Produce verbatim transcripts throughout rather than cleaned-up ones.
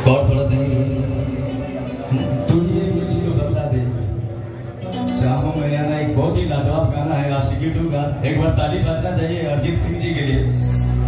और थोड़ा देंगे तू ये मुझको बता दे चाहूं मैं या ना। एक बहुत ही लाजवाब गाना है आशिकी टू का, एक बार ताली बजना चाहिए अरिजीत सिंह जी के लिए।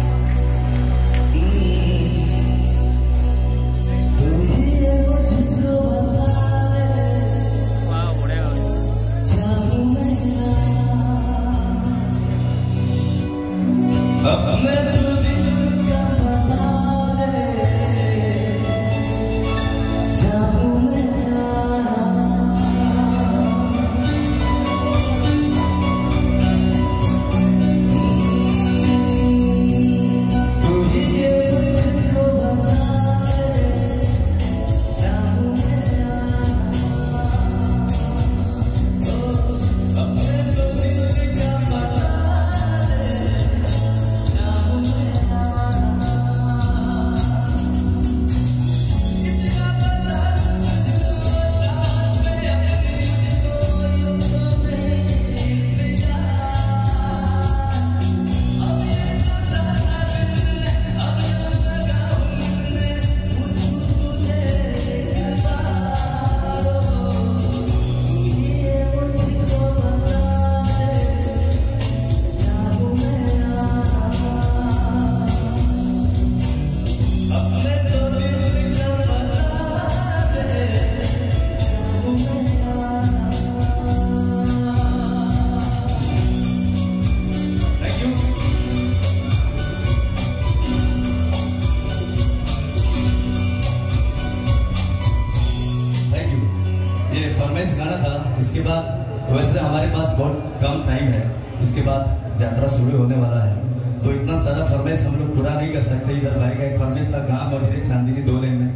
ये फरमाइश गाना था। इसके बाद वैसे हमारे पास बहुत कम टाइम है, इसके बाद यात्रा शुरू होने वाला है, तो इतना सारा फरमाइश हम लोग पूरा नहीं कर सकते। इधर भाई का एक फरमाइश था गाँव मधुरे चांदनी दो लेन में,